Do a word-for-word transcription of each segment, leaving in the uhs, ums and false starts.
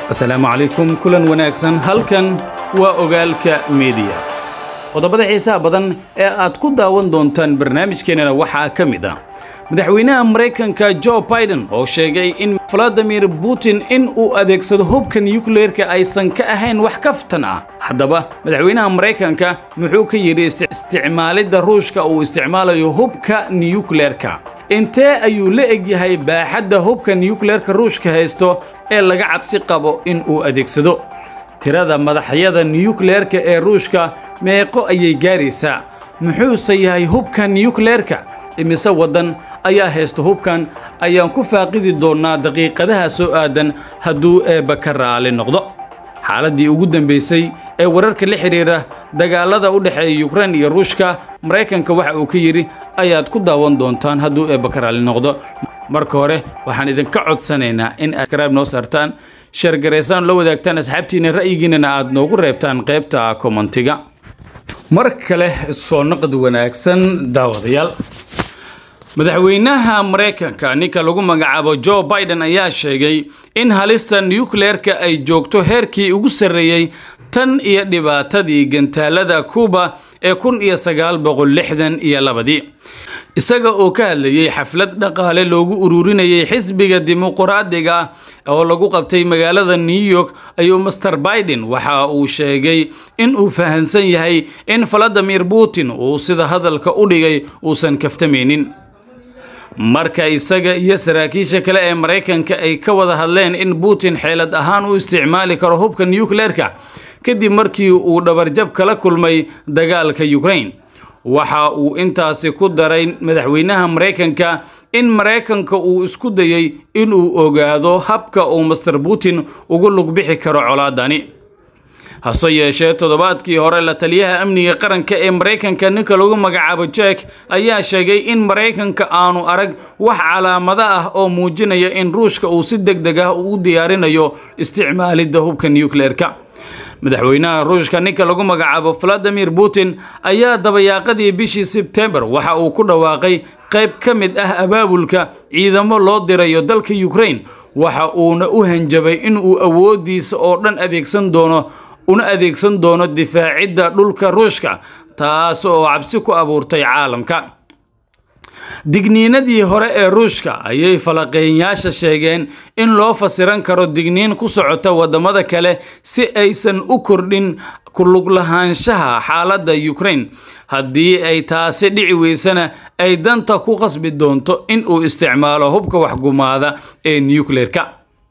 السلام عليكم كلن وناكسن هلكن وأوغالك ميديا qodobada xiisaha badan ee aad ku daawan doontaan barnaamijkeena waxa kamida madaxweynaha Mareykanka Joe Biden oo sheegay in Vladimir Putin in uu adeegsado hubka nuclear-ka aysan ka ahayn wax kaftan ah hadaba madaxweynaha Mareykanka muxuu ka yiri isticmaalida Ruushka uu isticmaalayo hubka nuclear-ka intee ayuu la egyahay baaxadda hubka nuclear-ka Ruushka haysto ee laga cabsi qabo in uu adeegsado tirada madaxyada nuclear-ka ee Ruushka meeqo ayay gaaraysaa muxuu yahay hubka nuclear-ka imise wadan ayaa haysto hubkan ayaan ku faaqidi doonaa daqiiqadaha soo aadan haduu eeba ka raali noqdo xaaladii ugu dambeysay ee wararka la xiriira dagaalada u dhaxeeya Ukraine iyo Ruushka Mareykanka waxa uu ka yiri ayaad ku daawan doontaan haduu eeba ka raali noqdo marka hore waxaan idinka codsanaynaa in aad subscribe noo saartaan share gareysaan la wadaagtaan asxaabtiina ra'yigiina aad noogu reebtaan qaybta commentiga markale soo noqod wanaagsan daawadayaal madaxweynaha Mareykanka ninka lagu magacaabo Joe Biden ayaa sheegay in halista nuclear-ka ay joogto heerkii ugu sareeyay tan iyo dhibaatadii gantaalada Cuba ee kun iyo sagaal boqol lixdan iyo laba isaga oo ka hadlayay xaflad dhaqaale loogu ururinayay xisbiga dimuqraadiga oo lagu qabtay magaalada New York ayuu Mister Biden waxa uu sheegay in uu fahansan yahay in Vladimir Putin uu sida hadalka u dhigay uusan kaftameenin marka isaga iyo saraakiisha kale ee Mareykanka ay ka wada hadleen in Putin xeelad ahaan uu isticmaali karo hubka nuclear-ka kadib markii uu dhabarjab kala kulmay dagaalka Ukraine waxa uu intaasi ku daray madaxweynaha Mareykanka in Mareykanka uu isku dayay in uu ogaado habka uu Mister Putin ugu lug bixi karo colaadani hase yeeshee toddobaadkii hore la taliyaha amniga qaranka ee Mareykanka ninka lagu magacaabo Jake ayaa sheegay in Mareykanka aanu arag wax calaamado ah oo muujinaya in Ruushka uu si degdeg ah u diyaarinayo isticmaalida hubka nuclear-ka madaxweynaha Ruushka ninka lagu magacaabo Vladimir Putin ayaa dabayaaqadii bishii September waxa uu ku dhawaaqay qayb kamid ah abaabulka ciidamo loo dirayo dalka Ukraine waxa uuna u hanjabay in uu awoodiisa oo dhan adeegsan doono una adeegsan doono difaacidda dhulka Ruushka taas oo cabsi ku abuurtay caalamka digniinadii hore ee Ruushka ayay falaqeeyaasha sheegeen in loo fasiran karo digniin ku socota wadamada kale si aysan u kordhin ku lug lahaanshaha xaaladda Ukraine haddii ay taasi dhici weysana ay danta ku qasbi doonto in uu isticmaalo hubka waxgumaada ee nuclear-ka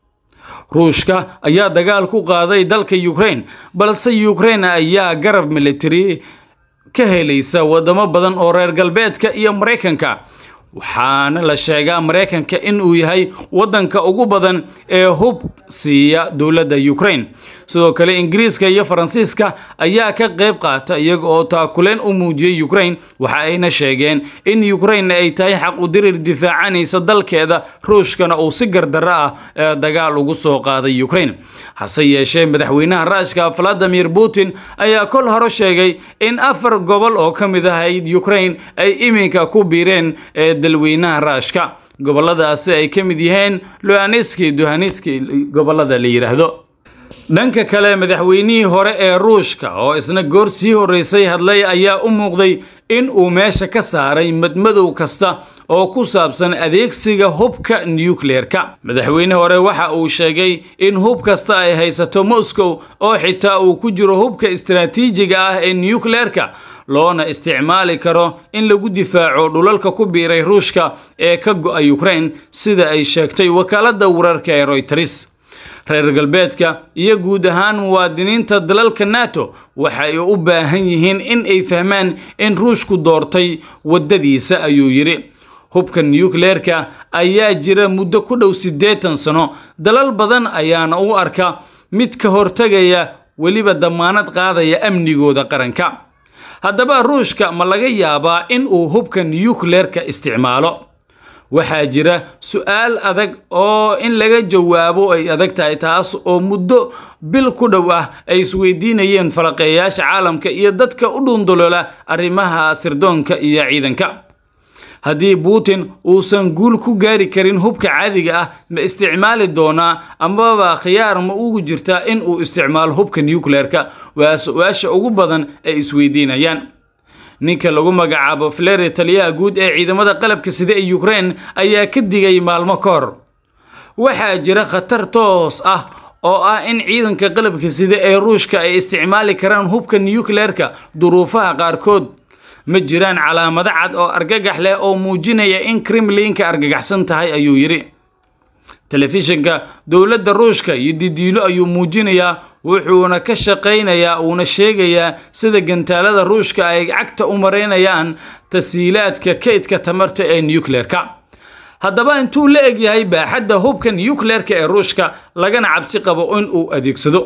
Ruushka ayaa dagaal ku qaaday dalka Ukraine balse Ukraine ayaa garab military ka helaysa wadamo badan oo reer galbeedka iyo Mareykanka waxaana la sheegaa Mareykanka in uu yahay wadanka ugu badan ee hub siiya dawladda Ukraine sidoo kale Ingiriiska iyo Faransiiska ayaa ka qayb qaata iyaga oo taakuleen u muujiyay Ukraine waxa ayna sheegeen in Ukraine ay tahay xaq u dirir difaacanaysa dalkeeda Ruushkana uu si gardaro ah dagaal ugu soo qaaday Ukraine hase yeeshee madaxweynaha Ruushka Vladimir Putin ayaa kol hore sheegay in afar gobol oo kamid ah Ukraine ay iminka ku biireen dalweynaha Ruushka goboladaasi ay kamid yihiin Luhansk iyo Donetsk gobolada la yiraahdo dhanka kale madaxweynihii hore ee Ruushka oo isna goor sii horeysay hadlay ayaa u muuqday in uu meesha ka saaray madmadow kasta oo ku saabsan adeegsiga hubka nuclear-ka madaxweynaha hore waxa uu sheegay in hub kasta ay haysato Moscow oo xitaa uu ku jiro hubka istiraatiijiga ah ee nuclear-ka loona isticmaali karo in lagu difaaco dhulalka ku biiray Ruushka ee ka go'ay Ukraine sida ay sheegtay wakaaladda wararka ee Reuters reer galbeedka iyo guud ahaan muwaadiniinta dalalka NATO waxay u baahan yihiin in ay fahmaan in Ruushku doortay wadadiisa ayuu yiri hubka nuclear-ka ayaa jira muddo ku dhow siddeetan sano dalal badan ayaana u arka mid ka hortagaya waliba damaanad qaadaya amnigooda qaranka haddaba Ruushka ma laga yaabaa in uu hubka nuclear-ka isticmaalo waxaa jira su'aal adag oo in laga jawaabo ay adag tahay taas oo muddo bil ku dhow ah ay isweydiinayeen falaqeeyaasha caalamka iyo dadka u dhundolola arrimaha sirdoonka iyo ciidanka haddii Putin uusan guul ku gaari karin hubka caadiga ah ma isticmaali doonaa amaba khiyaar ma ugu jirtaa in uu isticmaalo hubka nuclear-ka waa su'aasha ugu badan ay isweydiinayaan ninka lagu magacaabo Valery taliyaha guud ee ciidamada qalabka sida ee Ukraine ayaa ka digay maalmo ka hor waxaa jira khatar toos ah oo ah in ciidanka qalabka sida ee Ruushka ay isticmaali karaan hubka nuclear-ka duruufaha qaarkood ma jiraan calaamado cad oo argagax leh oo muujinaya in Kremlin-ka argagaxsan tahay ayuu yiri telefishinka dawladda Ruushka iyo didiilo ayuu muujinayaa wuxuuna ka shaqeynayaa uuna sheegayaa sida gantaalada Ruushka ay cagta u mareynayaan tasiilaadka kaydka tamarta ee nuclear-ka haddaba intuu la eg yahay baaxadda hubka nuclear-ka ee Ruushka lagana cabsi qabo in uu adeegsado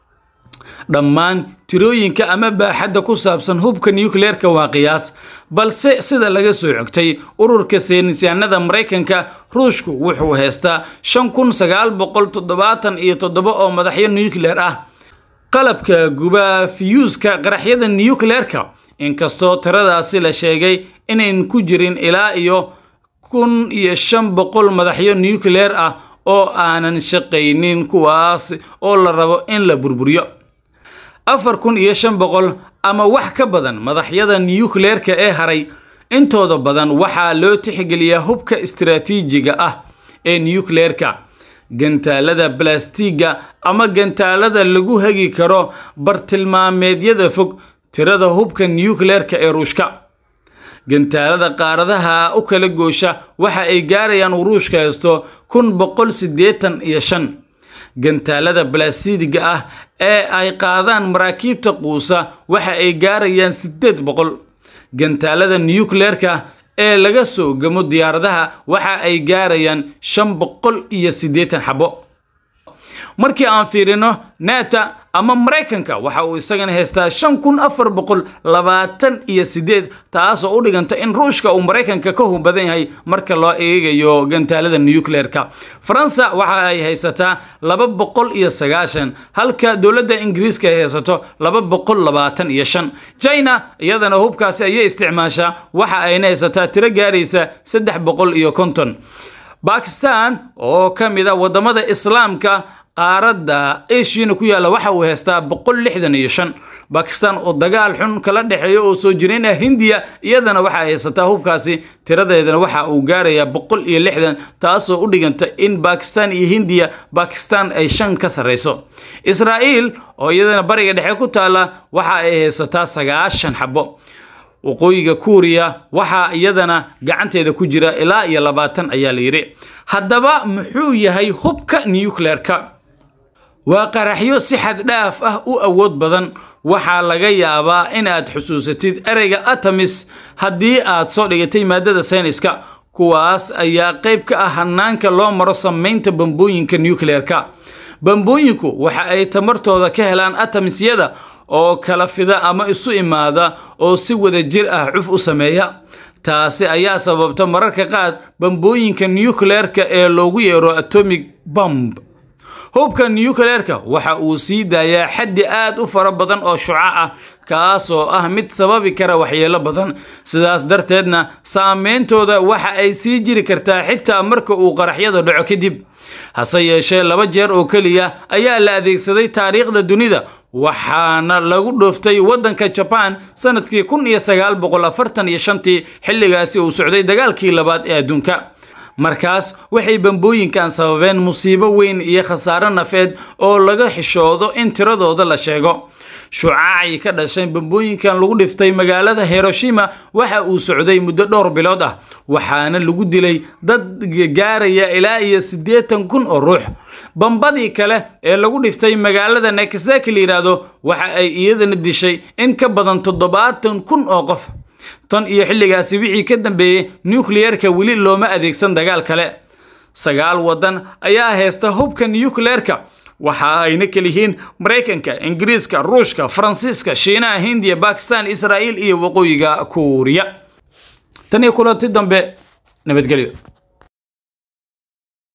dhammaan tirooyinka ama baaxadda ku saabsan hubka nuclear-ka waa qiyaas balse sida laga soo xigtay ururka saynisyahanada Mareykanka Ruushku wuxuu haystaa shan kun sagaal boqol toddobaatan iyo toddoba oo madaxyo nuclear ah qalabka guba fiyuuska qaraxyada nuclear-ka inkastoo tiradaasi la sheegay inayn ku jirin ilaa iyo kun iyo shan boqol madaxyo nuclear ah oo aanan shaqaynin kuwaas oo la rabo in la burburiyo afar kun iyo shan boqol ama wax ka badan madaxyada nuclear-ka ee haray intooda badan waxaa loo tixgeliyaa hubka istiraatiijiga ah ee nuclear-ka gantaalada balastiga ama gantaalada lagu hagi karo bartilmaameedyada fog tirada hubka nuclear-ka ee Ruushka gantaalada qaaradaha u kala goosha waxa ay gaarayaan Ruushka haysto kun boqol siddeetan iyo shan gantaalada balastiga ah ee ay qaadaan maraakiibta quusa waxa ay gaarayaan siddeed boqol gantaalada nuclear-ka ee laga soo gamo diyaaradaha waxa ay gaarayaan shan boqol iyo siddeetan xabo markii aan fiirino NATO ama Mareykanka waxa uu isagana haystaa shan kun afar boqol labaatan iyo siddeed taas oo u dhiganta in Ruushka uu Mareykanka ka hub badan yahay marka loo eegayo gantaalada nuclear-ka Faransa waxa ay haysataa laba boqol iyo sagaashan halka dawladda Ingiriiska ay haysato laba boqol labaatan iyo shan China iyadana hubkaasi ay isticmaashaa waxa ay haysataa tiro gaaraysa saddex boqol iyo konton Pakistan oo kamid ah wadamada Islaamka qaaradda Asia ku yaala waxa uu haystaa boqol lixdan iyo shan Pakistan oo dagaal xun kala dhaxeeyo oo soo jireen Hindiya iyadana waxa ay haysataa hubkaasi tiradeedana waxa uu gaarayaa boqol iyo lixdan taasoo u dhiganta in Pakistan iyo Hindiya Pakistan ay shan ka sareyso Israa'iil oo iyadana bariga dhexe ku taala waxa ay haysataa sagaashan xabo waqooyiga Kuuriya waxa iyadana gacanteeda ku jira ilaa iyo labaatan ayaa la yiri haddaba muxuu yahay hubka nuclear-ka waa qaraxyo si xad dhaaf ah u awood badan waxa laga yaabaa in aad xusuusatid ereyga atoms haddii aad soo dhigatay maadada sayniska kuwaas ayaa qayb ka ah hanaanka loo maro sameynta bambooyinka nuclear-ka bambooyinku waxa ay tamartooda ka helaan atomsyada oo kala fida ama isu imaada oo si wada jir ah cuf u sameeya taasi ayaa sababta mararka qaar bambooyinka nuclear-ka ee loogu yeero atomic bomb hubka nuclear-ka waxa uu sii daayaa xaddi aad u fara badan oo shucaac ah kaas oo ah mid sababi kara waxyeelo badan sidaas darteedna saameyntooda waxa ay sii jiri kartaa xitaa marka uu qaraxyada dhaco kadib hase yeeshee laba jeer oo kaliya ayaa la adeegsaday taariikhda dunida waxaana lagu dhooftay wadanka Japan sanadkii kun iyo sagaal boqol afartan iyo shan tii xilligaasi uu socday dagaalkii labaad ee adduunka markaas waxay bambooyinkan sababeen musiibo weyn iyo khasaare nafeed oo laga xishoodo in tiradooda la sheego shucaacii ka dhashay bambooyinkan lagu dhiftay magaalada Hiroshima waxa uu socday muddo dhowr bilood ah waxaana lagu dilay dad gaaraya ilaa iyo siddeetan kun oo ruux bambadii kale ee lagu dhiftay magaalada Nagasaki liiraado waxa ay iyadana dishay in ka badan toddobaatan kun oo qof tan iyo xilligaasi wixii ka dambeeyay nuclear-ka wali looma adeegsan dagaal kale sagaal wadan ayaa haysta hubka nuclear-ka waxa ayna kalihiin Mareykanka Ingiriiska Ruushka Faransiiska Shiinaha Hindiya Pakistan Israa'iil iyo waqooyiga Kuuriya tan iyo kulanti dambe nabadgelyo.